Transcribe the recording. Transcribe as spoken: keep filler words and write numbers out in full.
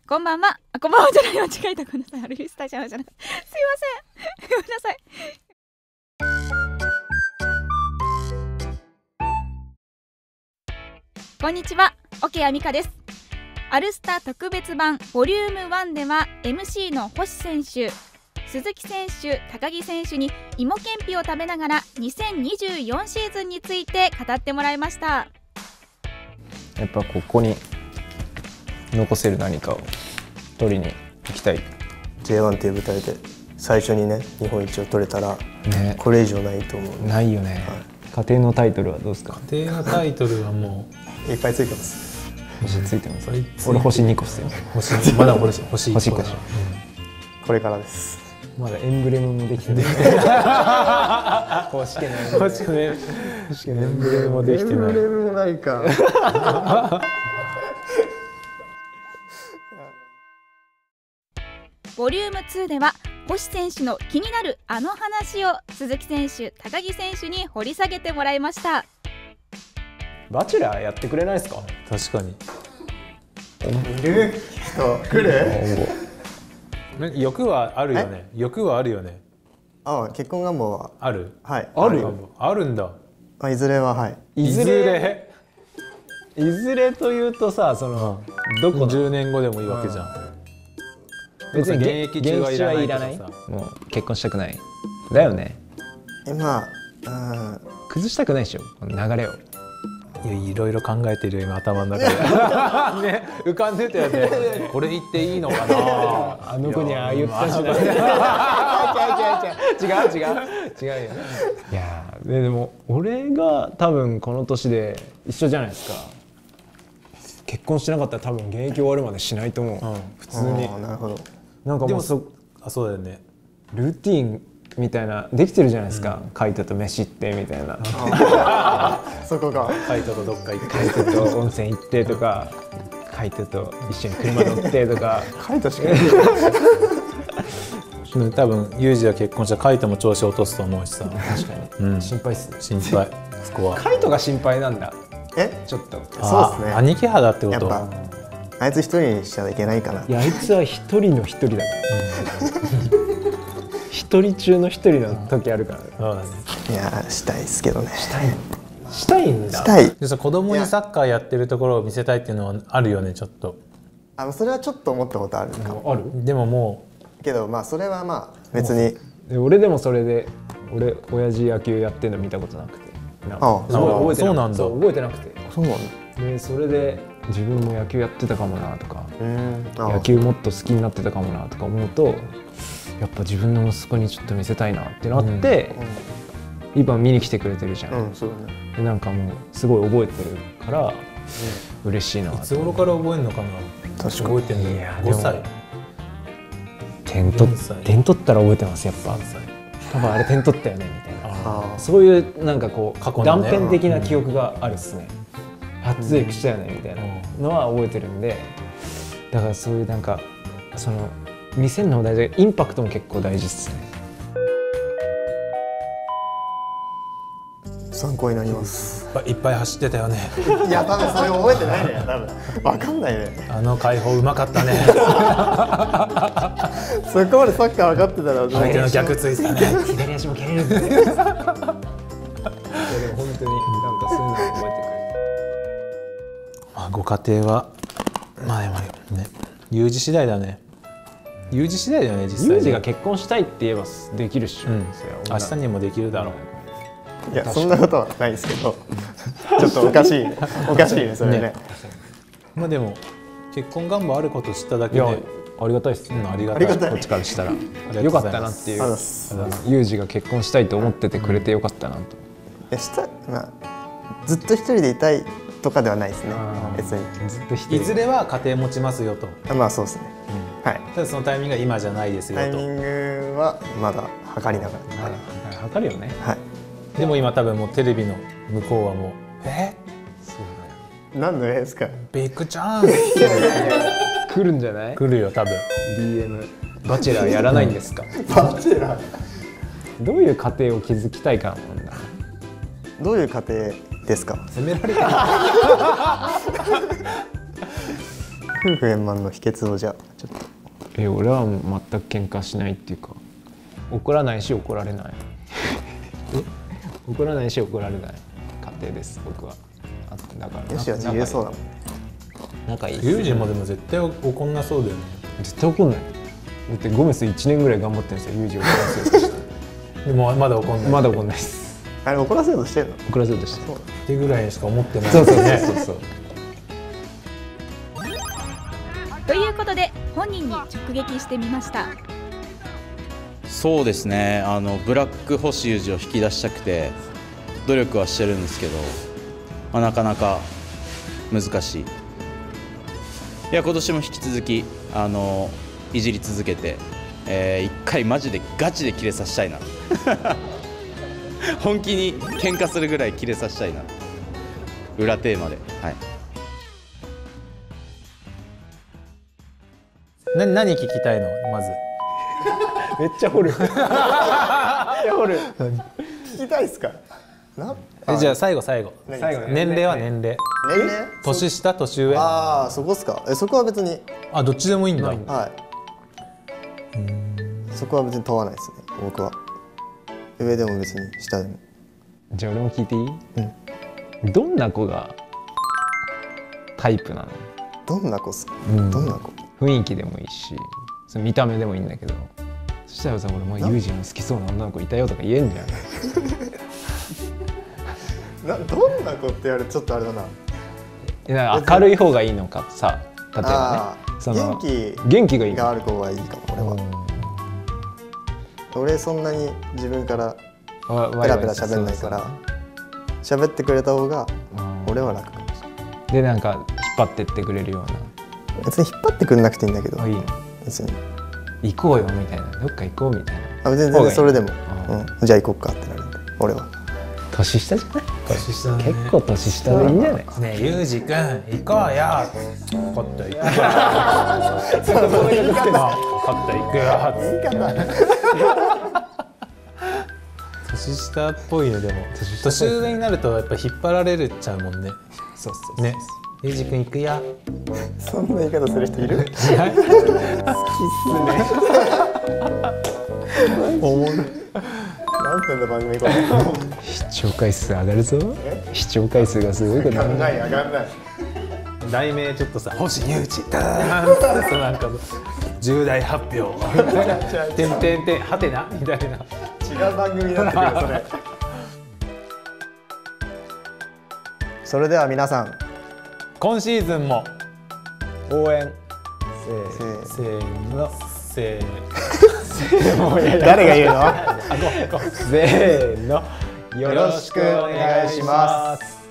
こんばんは。あ、こんばんはじゃない、間違えた。ごめんなさい。アルフィスタジアムじゃなくて。すいません。ごめんなさい。こんにちは。桶谷美香です。アルスタ特別版ボリュームワンでは エムシー の星選手、鈴木選手、高木選手に芋けんぴを食べながらにせんにじゅうよんシーズンについて語ってもらいました。 やっぱここに残せる何かを取りに行きたい。 ジェイワン という舞台で最初にね日本一を取れたら、ね、これ以上ないと思う。 ないよね、はい、家庭のタイトルはどうですか？ 家庭のタイトルはもういっぱいついてます。 星ついてます。俺星にこっすよ。 星まだ星星いっこ。 これからです。 まだエンブレムもできてない。公式の公式のエンブレムもできてない。 エンブレムもないか。 ボリュームツーでは星選手の気になるあの話を鈴木選手、高木選手に掘り下げてもらいました。 バチェラーやってくれないですか？ 確かに。 いる人来る？ 欲はあるよね。欲はあるよね。 ああ、結婚願望はある。 はい。 ある。あるんだ。 あ、いずれははい。 いずれ。 いずれというとさ、そのどこじゅうねんごでもいいわけじゃん。 別に現役中はいらない。 もう結婚したくない。だよね。 今、うん、 崩したくないでしょ、この流れを。 いや、いろいろ考えてるよ今頭の中で。ね、浮かんでたよね。これ言っていいのかな。 あの子にああ言ったしな。違う違う違う違う違うよ。いやででも俺が多分この年で一緒じゃないですか。結婚してなかったら多分現役終わるまでしないと思う。うん、普通に。 なるほど。 なんかもうそあそうだよね。 ルーティーンみたいなできてるじゃないですか。カイトと飯行ってみたいな。 そこがカイトとどっか行って、 カイトと温泉行ってとか、カイトと一緒に車乗ってとか。 カイトしかない。 多分ユージが結婚したらカイトも調子落とすと思うしさ。 確かに。心配っすね。 心配。そこは。 カイトが心配なんだ。 え？ ちょっと。 そうですね。 兄貴肌ってこと。 あいつ一人にしちゃいけないかな。 いや、あいつは一人の一人だ。一人中の一人の時あるから。 いや、したいですけどね。 したい。したいんだ。 したい。 でさ、子供にサッカーやってるところを見せたいっていうのはあるよね、ちょっと。 あの、それはちょっと思ったことあるかも。 ある？ でももう。けど、まあ、それはまあ、別に。 で、俺でもそれで、俺親父野球やってるの見たことなくて。 ああ、そうそうなんだ。 覚えてなくて。 そうなんだ。 で、それで自分も野球やってたかもなとか、野球もっと好きになってたかもなとか思うと、やっぱ自分の息子にちょっと見せたいなってなって、今見に来てくれてるじゃん。 うん、そうだね。 で、なんかもうすごい覚えてるから嬉しいな。いつ頃から覚えるのかな。 確か覚えてるね。ごさい。 点取点取ったら覚えてます。やっぱ多分あれ点取ったよねみたいな、そういうなんかこう断片的な記憶があるっすね。初エクしたよねみたいなのは覚えてるんで、だからそういうなんかその見せるのも大事だけどインパクトも結構大事っすね。 参考になります。 いっぱい走ってたよね。 いや、多分それ覚えてないね。多分わかんないね。 あの解放うまかったね。 そこまでサッカー分かってたら相手の逆ついてたね。 左足も蹴れるんで。いや、でも本当になんかそういうの覚えてくれて。 まあご家庭はまあでもね、有事次第だね。有事次第だよね、実際。 有事が結婚したいって言えばできるっしょ。 明日にもできるだろう。 いや、そんなことはないですけど、ちょっとおかしいおかしいね、それね。 まあでも結婚願望あること知っただけでありがたいですね。 ありがたい。 こっちからしたらよかったなっていう。ユージが結婚したいと思っててくれてよかったなと。 いや、したまあずっと一人でいたいとかではないですね。別にずっと一人。 いずれは家庭持ちますよと。 まあそうですね。はい。 ただそのタイミングが今じゃないですよと。 タイミングはまだ測りながら。 測るよね。 はい。 でも今多分もうテレビの向こうはもうえそうだよ。何の絵ですか。 ビッグチャンス来るんじゃない。 来るよ多分。 ディーエム バチェラーやらないんですか。 バチェラーどういう家庭を築きたいかなんだ。 どういう家庭ですか。 責められた。 夫婦円満の秘訣をじゃあちょっと。 え俺は全く喧嘩しないっていうか、怒らないし怒られない怒らないし怒られない家庭です僕は。あだからよしは自由そうだもんね。 仲いい。 ユージもでも絶対怒んなそうだよね。 絶対怒んない。だってゴメスいちねんぐらい頑張ってるんですよ、ユージを怒らせようとしてでもまだ怒んない。 まだ怒んないです。 あれ怒らせようとしてるの？ 怒らせようとしてるってぐらいしか思ってない。 そうそうそうそうそうということで本人に直撃してみました。 そうですね、あのブラック星ユージを引き出したくて努力はしてるんですけど、まあ、なかなか難しい。いや今年も引き続きあのいじり続けて、えー、一回マジでガチでキレさせたいな本気に喧嘩するぐらいキレさせたいな、裏テーマで。はい。 な何聞きたいのまず。 めっちゃ掘るめっちゃ掘る聞きたいっすか？なえじゃあ最後最後。 最後年齢は年齢。 年齢？ 年下年上？ ああそこっすか。えそこは別に。 あどっちでもいいんだ。 はい。そこは別に問わないですね僕は。上でも別に下でも。 じゃあ俺も聞いていい？ うん。 どんな子がタイプなの？ どんな子っすか？ うん、 どんな子？ 雰囲気でもいいし、その見た目でもいいんだけど、そしたらさ、俺もユージの好きそうな女の子いたよとか言えんじゃんなどんな子って言われてちょっとあれだな。 明るい方がいいのかさ、例えばね、その元気元気がいいがある子がいいかも俺は。俺そんなに自分からペラペラ喋んないから喋ってくれた方が俺は楽かもしれない。 でなんか引っ張ってってくれるような。 別に引っ張ってくれなくていいんだけど。 いいの？ 別に行こうよみたいな、どっか行こうみたいな。 あ別に全然それでも、うん、じゃあ行こっかってなるんで俺は。 年下じゃない？ 年下ね。 結構年下でいいんじゃない？ ねえユージくん行こうよ。分かった行くよ。 そうそう言い方。 分かった行くよ。 言い方。 年下っぽいね。でも年上になるとやっぱ引っ張られるっちゃうもんね。 そうそうそう。 ね。ユージくん行くよ。 そんな言い方する人いる？好きっすね。おもろい。何分の番組これ？ 視聴回数上がるぞ。視聴回数がすごいこと上がんない上がんない。 題名ちょっとさ星ユージダーンってさなんか重大発表。てんてんてんはてなみたいな。 違う番組になってくるそれ。それでは皆さん今シーズンも応援せーのせーの誰が言うの？ せーの、 よろしくお願いします。